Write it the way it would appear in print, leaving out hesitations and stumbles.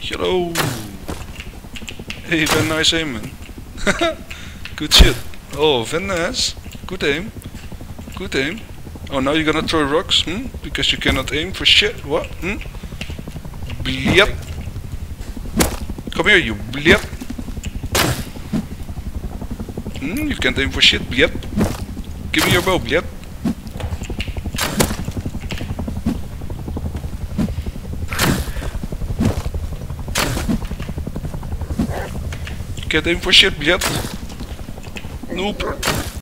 Hello. Hey, very nice aim, man. Good shit. Oh, very nice. Good aim. Good aim. Oh, now you're gonna throw rocks, because you cannot aim for shit. What? Bleep. Come here, you bleep. You can't aim for shit, bleep. Give me your bow, bleep. Can't aim for shit, bleep. Nope.